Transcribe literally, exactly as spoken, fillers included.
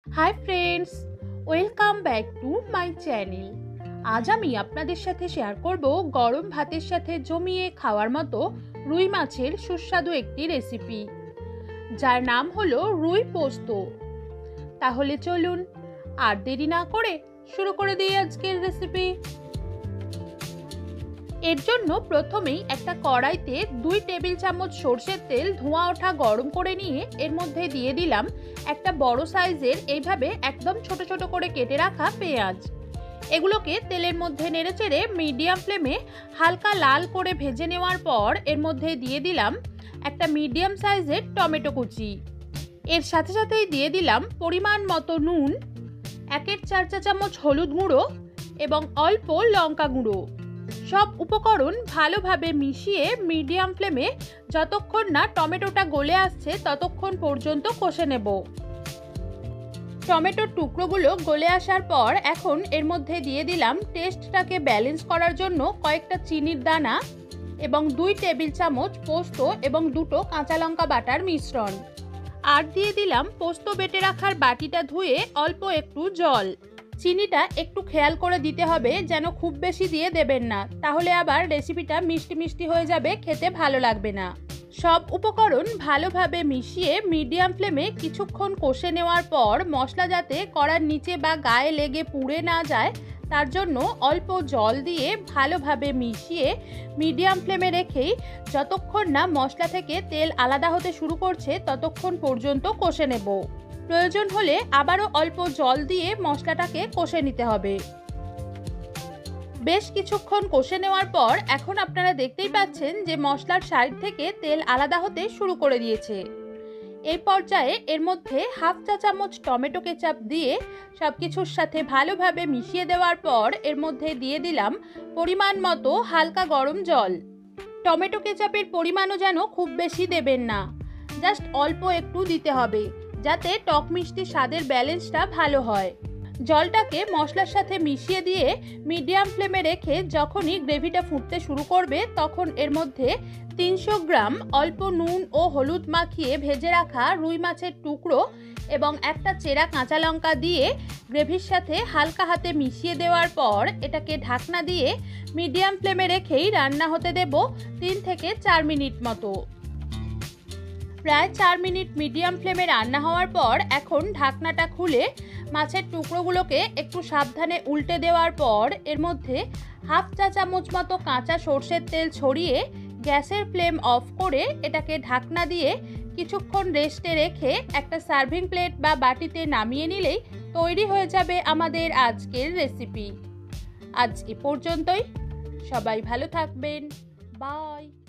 High friends, welcome back to my channel. আজ আমি আপনাদের সাথে শেয়ার করব গরম ভাতের সাথে জমিয়ে খাওয়ার মতো রুই মাছের সুস্বাদু একটি রেসিপি, যার নাম হলো রুই পোস্ত। তাহলে চলুন আর দেরি না করে শুরু করে দিই আজকের রেসিপি। এর জন্য প্রথমেই একটা কড়াইতে দুই টেবিল চামচ সরষের তেল ধোঁয়া ওঠা গরম করে নিয়ে এর মধ্যে দিয়ে দিলাম একটা বড় সাইজের এইভাবে একদম ছোট ছোট করে কেটে রাখা পেঁয়াজ। এগুলোকে তেলের মধ্যে নেড়েচেড়ে মিডিয়াম ফ্লেমে হালকা লাল করে ভেজে নেওয়ার পর এর মধ্যে দিয়ে দিলাম একটা মিডিয়াম সাইজের টমেটো কুচি। এর সাথে সাথেই দিয়ে দিলাম পরিমাণ মতো নুন, একের চার চা চামচ হলুদ গুঁড়ো এবং অল্প লঙ্কা গুঁড়ো। সব উপকরণ ভালোভাবে মিশিয়ে মিডিয়াম ফ্লেমে যতক্ষণ না টমেটোটা গলে আসছে ততক্ষণ পর্যন্ত কষে নেব। টমেটোর টুকরোগুলো গলে আসার পর এখন এর মধ্যে দিয়ে দিলাম টেস্টটাকে ব্যালেন্স করার জন্য কয়েকটা চিনির দানা এবং দুই টেবিল চামচ পোস্ত এবং দুটো কাঁচা লঙ্কা বাটার মিশ্রণ। আর দিয়ে দিলাম পোস্ত বেটে রাখার বাটিটা ধুয়ে অল্প একটু জল। চিনিটা একটু খেয়াল করে দিতে হবে যেন খুব বেশি দিয়ে দেবেন না, তাহলে আবার রেসিপিটা মিষ্টি মিষ্টি হয়ে যাবে, খেতে ভালো লাগবে না। সব উপকরণ ভালোভাবে মিশিয়ে মিডিয়াম ফ্লেমে কিছুক্ষণ কষে নেওয়ার পর মশলা যাতে কড়ার নিচে বা গায়ে লেগে পুড়ে না যায় তার জন্য অল্প জল দিয়ে ভালোভাবে মিশিয়ে মিডিয়াম ফ্লেমে রেখেই যতক্ষণ না মশলা থেকে তেল আলাদা হতে শুরু করছে ততক্ষণ পর্যন্ত কষে নেব। প্রয়োজন হলে আবারও অল্প জল দিয়ে মশলাটাকে কষে নিতে হবে। বেশ কিছুক্ষণ কষে নেওয়ার পর এখন আপনারা দেখতেই পাচ্ছেন যে মশলার সাইড থেকে তেল আলাদা হতে শুরু করে দিয়েছে। এই পর্যায়ে এর মধ্যে হাফ চা চামচ টমেটো কেচাপ দিয়ে সবকিছুর সাথে ভালোভাবে মিশিয়ে দেওয়ার পর এর মধ্যে দিয়ে দিলাম পরিমাণ মতো হালকা গরম জল। টমেটো কেচাপের পরিমাণও যেন খুব বেশি দেবেন না, জাস্ট অল্প একটু দিতে হবে যাতে টক মিষ্টি স্বাদের ব্যালেন্সটা ভালো হয়। জলটাকে মশলার সাথে মিশিয়ে দিয়ে মিডিয়াম ফ্লেমে রেখে যখনই গ্রেভিটা ফুটতে শুরু করবে তখন এর মধ্যে তিনশো গ্রাম অল্প নুন ও হলুদ মাখিয়ে ভেজে রাখা রুই মাছের টুকরো এবং একটা চেরা কাঁচা লঙ্কা দিয়ে গ্রেভির সাথে হালকা হাতে মিশিয়ে দেওয়ার পর এটাকে ঢাকনা দিয়ে মিডিয়াম ফ্লেমে রেখেই রান্না হতে দেব তিন থেকে চার মিনিট মতো। প্রায় চার মিনিট মিডিয়াম ফ্লেমে রান্না হওয়ার পর এখন ঢাকনাটা খুলে মাছের টুকরোগুলোকে একটু সাবধানে উল্টে দেওয়ার পর এর মধ্যে হাফ চা চামচ মতো কাঁচা সর্ষের তেল ছড়িয়ে গ্যাসের ফ্লেম অফ করে এটাকে ঢাকনা দিয়ে কিছুক্ষণ রেস্টে রেখে একটা সার্ভিং প্লেট বা বাটিতে নামিয়ে নিলেই তৈরি হয়ে যাবে আমাদের আজকের রেসিপি। আজ এ পর্যন্তই, সবাই ভালো থাকবেন, বাই।